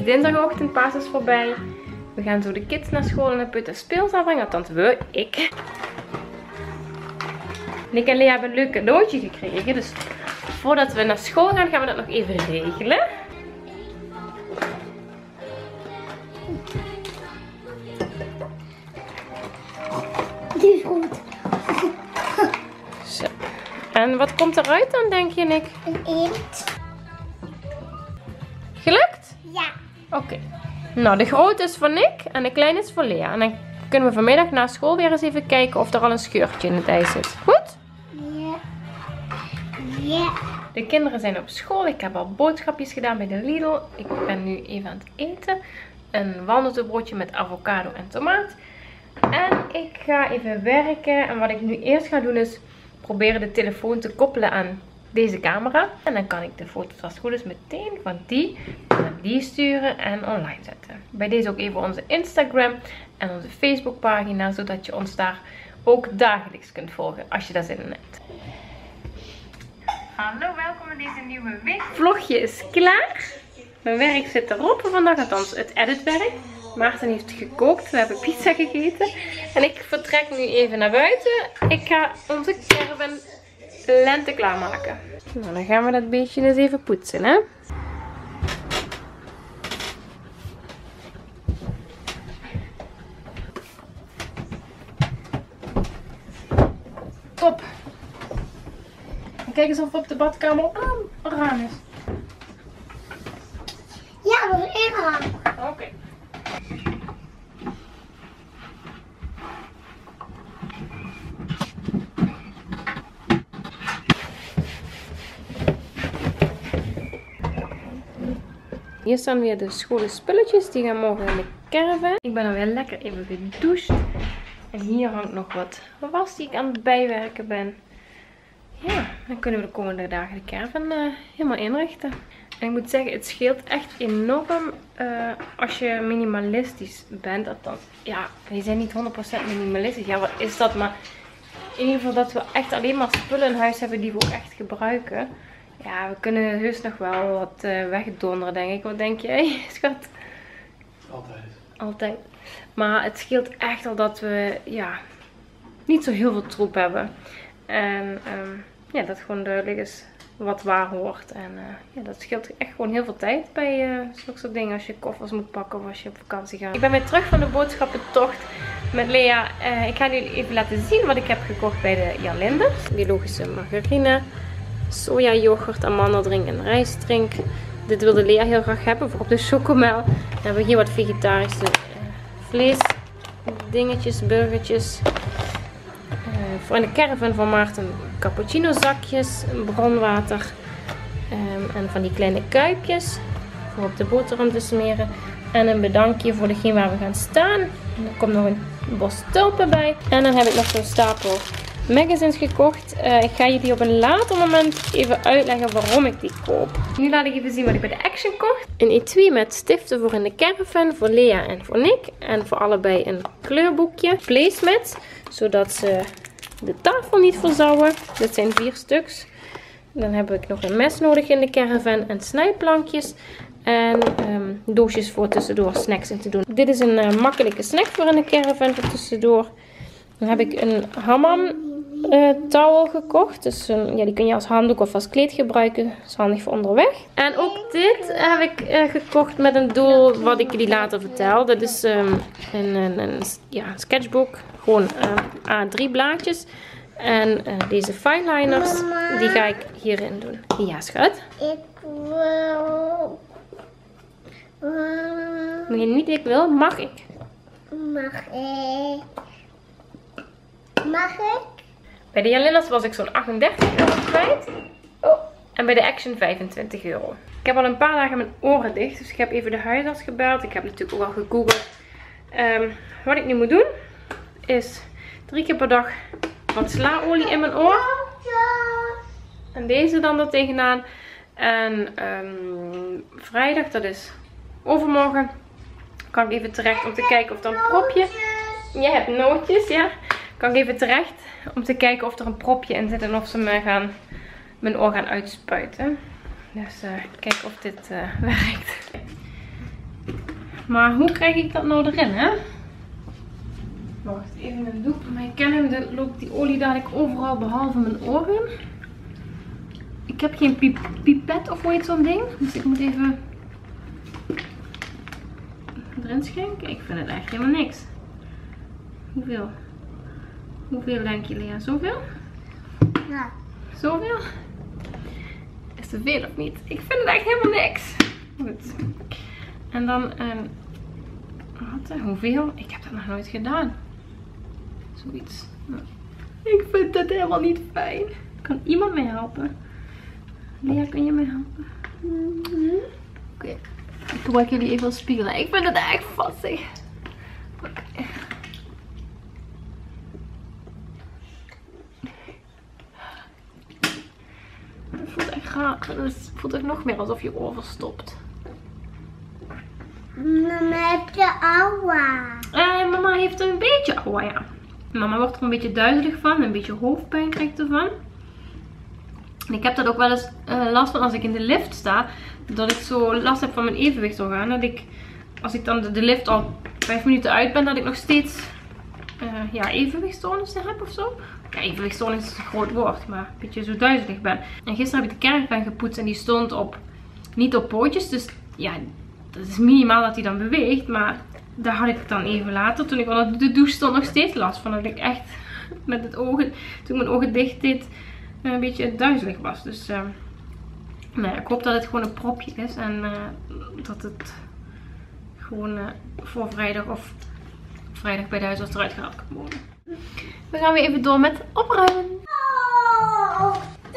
dinsdagochtend, paas is voorbij. We gaan zo de kids naar school en de Put en speelzaal brengen. Althans, ik. Nick en Lea hebben een leuk cadeautje gekregen. Dus voordat we naar school gaan, gaan we dat nog even regelen. Die is goed. Zo. En wat komt eruit dan, denk je, Nick? Een eend. Gelukt? Ja. Oké. Nou, de grote is voor Nick en de kleine is voor Lea. En dan kunnen we vanmiddag na school weer eens even kijken of er al een scheurtje in het ijs zit. Goed? Ja. Ja. De kinderen zijn op school. Ik heb al boodschapjes gedaan bij de Lidl. Ik ben nu even aan het eten. Een walnotenbroodje met avocado en tomaat. En ik ga even werken. En wat ik nu eerst ga doen is proberen de telefoon te koppelen aan deze camera. En dan kan ik de foto's als het goed is meteen van die naar die sturen en online zetten. Bij deze ook even onze Instagram en onze Facebook pagina. Zodat je ons daar ook dagelijks kunt volgen als je daar zin in hebt. Hallo, welkom in deze nieuwe week. Vlogje is klaar. Mijn werk zit erop voor vandaag, althans het editwerk. Maarten heeft gekookt, we hebben pizza gegeten. En ik vertrek nu even naar buiten. Ik ga onze caravan lente klaarmaken. Nou, dan gaan we dat beestje eens even poetsen, hè. Top. Kijk eens of op de badkamer raam is. Ja, dat is één raam. Oké. Hier staan weer de schone spulletjes. Die gaan morgen in de caravan. Ik ben alweer lekker even gedoucht. En hier hangt nog wat was die ik aan het bijwerken ben. Ja, dan kunnen we de komende dagen de caravan helemaal inrichten. En ik moet zeggen, het scheelt echt enorm als je minimalistisch bent. Althans, ja, wij zijn niet 100% minimalistisch. Ja, wat is dat? Maar in ieder geval dat we echt alleen maar spullen in huis hebben die we ook echt gebruiken. Ja, we kunnen heus nog wel wat wegdonderen, denk ik. Wat denk jij, schat? Altijd. Altijd. Maar het scheelt echt al dat we, ja, niet zo heel veel troep hebben. En ja, dat gewoon duidelijk is wat waar hoort. En ja, dat scheelt echt gewoon heel veel tijd bij zulke soort dingen. Als je koffers moet pakken of als je op vakantie gaat. Ik ben weer terug van de boodschappentocht met Lea. Ik ga jullie even laten zien wat ik heb gekocht bij de Jan Linders. Biologische margarine, sojayoghurt, amandeldrink en rijstdrink. Dit wilde Lea heel graag hebben voor op de chocomel. Dan hebben we hier wat vegetarische vlees dingetjes, burgertjes. Voor in de caravan van Maarten cappuccino zakjes, bronwater en van die kleine kuipjes voor op de boterham te smeren. En een bedankje voor degene waar we gaan staan. En er komt nog een bos tulpen bij. En dan heb ik nog zo'n stapel magazines gekocht. Ik ga jullie op een later moment even uitleggen waarom ik die koop. Nu laat ik even zien wat ik bij de Action kocht. Een etui met stiften voor in de caravan, voor Lea en voor Nick. En voor allebei een kleurboekje. Placemats, zodat ze de tafel niet verzauwen. Dit zijn 4 stuks. Dan heb ik nog een mes nodig in de caravan en snijplankjes. En doosjes voor tussendoor snacks in te doen. Dit is een makkelijke snack voor in de caravan voor tussendoor. Dan heb ik een hammam towel gekocht. Dus ja, die kun je als handdoek of als kleed gebruiken. Dat is handig voor onderweg. En ook dit heb ik gekocht met een doel wat ik jullie later vertel. Dat is een sketchbook. Gewoon A3 blaadjes. En deze fineliners, die ga ik hierin doen. Ja, schat? Ik wil... Moet je niet ik wil, mag ik. Mag ik? Mag ik? Bij de Jan Linders was ik zo'n 38 euro kwijt. Oh. En bij de Action 25 euro. Ik heb al een paar dagen mijn oren dicht. Dus ik heb even de huisarts gebeld. Ik heb natuurlijk ook al gegoogeld. Wat ik nu moet doen is 3 keer per dag wat slaolie in mijn oor. En deze dan er tegenaan. En vrijdag, dat is overmorgen, kan ik even terecht om te kijken of er een propje... Je hebt nootjes, ja. Kan ik even terecht om te kijken of er een propje in zit en of ze mijn oor gaan uitspuiten. Dus kijken of dit werkt. Maar hoe krijg ik dat nou erin, hè? Wacht, even een doek. Mijn kennende loopt die olie dadelijk overal behalve mijn oren. Ik heb geen pipet of hoe heet zo'n ding. Dus ik moet even erin schenken. Ik vind het echt helemaal niks. Hoeveel? Hoeveel denk je, Lea? Zoveel? Ja. Zoveel? Is te veel of niet? Ik vind het echt helemaal niks. Goed. En dan, wat? Hoeveel? Ik heb dat nog nooit gedaan. Zoiets. Nou, ik vind het helemaal niet fijn. Kan iemand mij helpen? Lea, kun je mij helpen? Oké. Ik gebruik jullie even als spiegel. Ik vind het echt vassig. Oké. Het voelt echt raar. Het voelt echt nog meer alsof je overstopt. Mama, heb je aua? Mama heeft een beetje aua, ja. Mama wordt er een beetje duizelig van. Een beetje hoofdpijn krijgt ervan. En ik heb dat ook wel eens last van als ik in de lift sta. Dat ik zo last heb van mijn evenwichtsorgaan. Dat ik, als ik dan de lift al 5 minuten uit ben, dat ik nog steeds ja, evenwichtstoornissen heb of zo. Ja, evenwichtstoornis is een groot woord, maar een beetje zo duizelig ben. En gisteren heb ik de caravan gepoetst en die stond niet op pootjes. Dus ja, dat is minimaal dat hij dan beweegt. Maar daar had ik dan even later, toen ik onder de douche stond, nog steeds last van. Dat ik echt met het ogen, toen ik mijn ogen dicht deed, een beetje duizelig was. Dus nou ja, ik hoop dat het gewoon een propje is. En dat het gewoon voor vrijdag of vrijdag bij de huisarts eruit gehaald kan worden. We gaan weer even door met opruimen. Oh,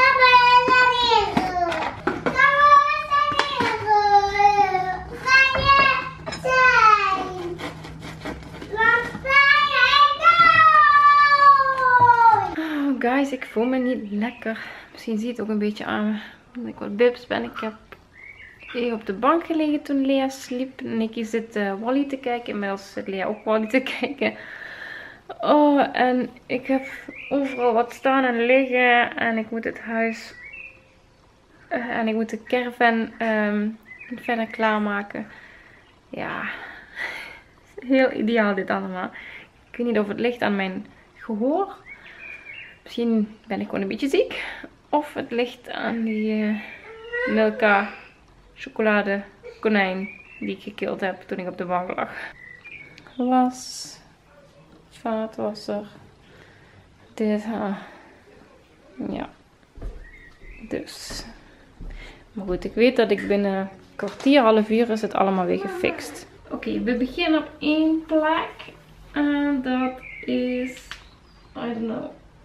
guys, ik voel me niet lekker. Misschien zie je het ook een beetje aan me dat ik wat bibs ben. Ik heb hier op de bank gelegen toen Lea sliep. Nicky zit Wally te kijken. Inmiddels zit Lea ook Wally te kijken. Oh, en ik heb overal wat staan en liggen. En ik moet het huis en ik moet de caravan verder klaarmaken. Ja, heel ideaal dit allemaal. Ik weet niet of het ligt aan mijn gehoor. Misschien ben ik gewoon een beetje ziek. Of het ligt aan die Milka chocolade konijn die ik gekild heb toen ik op de bank lag. Was vaatwasser. Dit. Ja. Dus. Maar goed, ik weet dat ik binnen een kwartier, half uur is het allemaal weer gefixt. Oké, we beginnen op 1 plek. En dat is, I don't know.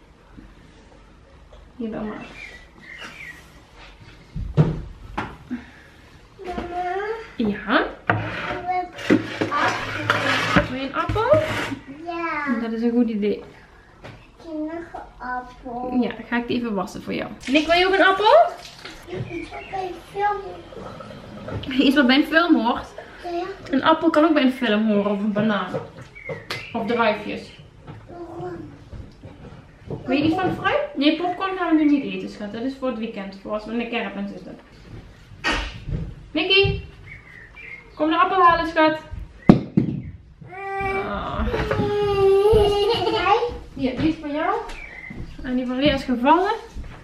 Hier dan maar. Ja. Wil je een appel? ja. Dat is een goed idee. Ik heb nog een appel. Ja, dan ga ik die even wassen voor jou. Nick, wil je ook een appel? Iets wat bij een film hoort. Ja. Een appel kan ook bij een film horen, of een banaan. Of druifjes. Wil je iets van fruit? Nee, popcorn gaan we nu niet eten, schat. Dat is voor het weekend, voor als we in de caravan zitten. Nicky, kom de appel halen, schat. Oh. Ja, die is van jou. En die van Lea is gevallen.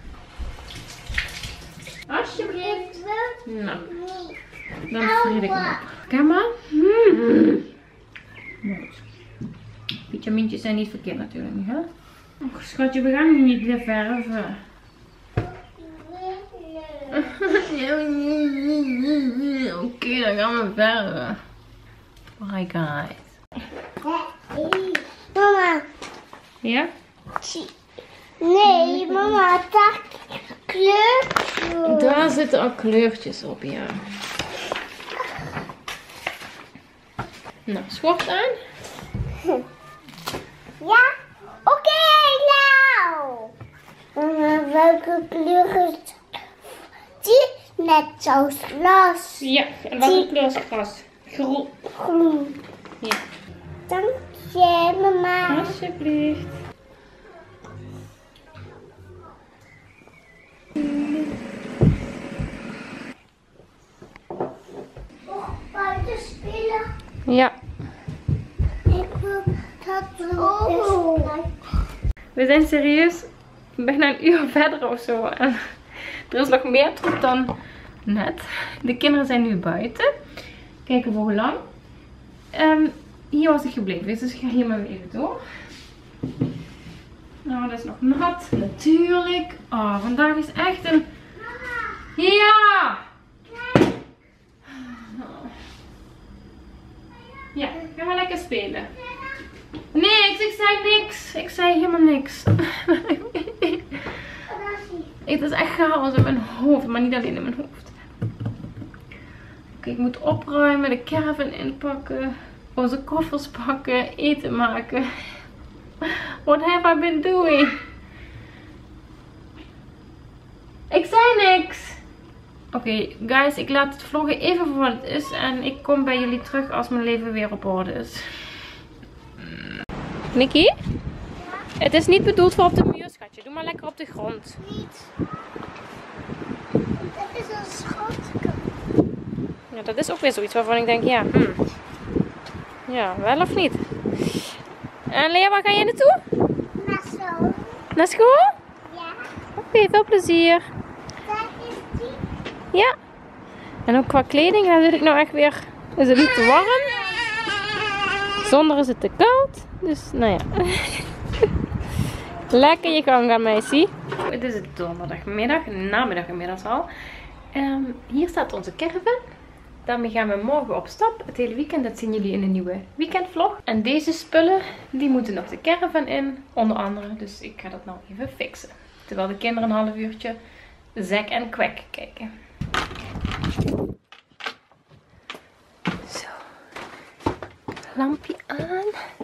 Alsjeblieft. Nou, dan vrede ik hem op. Kijk maar. Vitamintjes zijn niet verkeerd natuurlijk niet, hè? Oh, schatje, we gaan nu niet weer verven. Oké, dan gaan we verven. Bye guys. Mama. Ja? Nee, mama, dat kleur. Daar zitten al kleurtjes op, ja. Nou, schort aan. Ja? Oké, nou. Mama, welke kleur is die? Net zoals glas. Ja, en welke kleur is gras? Groen. Groen. Ja. Dank je, mama. Alsjeblieft. Buiten spelen. We zijn serieus bijna een uur verder of zo. En er is nog meer troep dan net. De kinderen zijn nu buiten. Kijken voor hoe lang. Hier was ik gebleven, dus ik ga hier maar weer even door. Nou, dat is nog nat. Natuurlijk. Oh, vandaag is echt een... Ja! Ja, ga maar lekker spelen. Niks, ik zei niks. Ik zei helemaal niks. Het is echt chaos in mijn hoofd, maar niet alleen in mijn hoofd. Oké, ik moet opruimen, de caravan inpakken, onze koffers pakken, eten maken. What have I been doing? Ik zei niks. Oké, guys, ik laat het vloggen even voor wat het is en ik kom bij jullie terug als mijn leven weer op orde is. Nikki? Ja? Het is niet bedoeld voor op de muur, schatje. Doe maar lekker op de grond. Niet. Dat is een schatje. Ja, dat is ook weer zoiets waarvan ik denk, ja, ja, wel of niet? En Lea, waar ga je naartoe? Naar school. Naar school? Ja. Oké, veel plezier. Daar is die. Ja. En ook qua kleding, daar zit ik nou echt weer... Is het niet te warm? Zonder is het te koud. Dus, nou ja. Lekker je gang gaan, meisje. Het is donderdagmiddag, namiddag inmiddels al. Hier staat onze caravan. Daarmee gaan we morgen op stap. Het hele weekend, dat zien jullie in een nieuwe weekendvlog. En deze spullen, die moeten nog de caravan in. Onder andere, dus ik ga dat nou even fixen. Terwijl de kinderen een half uurtje Zack en Quack kijken. Zo. Lampje aan.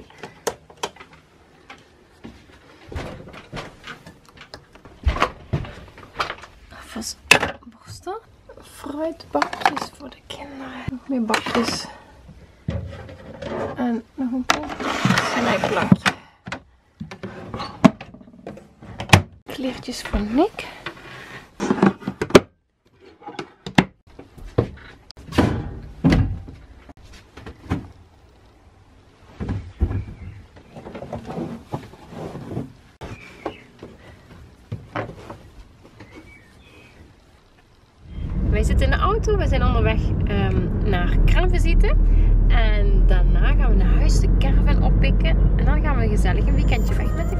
Alvast borstel. Fruitbakjes voor de kinderen. Nog meer bakjes. En nog een snijplankje. Kleertjes voor Nick. Wij zitten in de auto, we zijn onderweg naar kraamvisite. En daarna gaan we naar huis de caravan oppikken. En dan gaan we gezellig een weekendje weg met de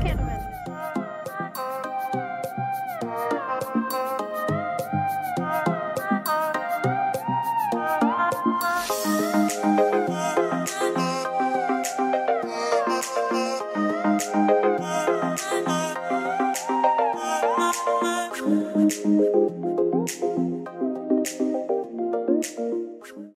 caravan.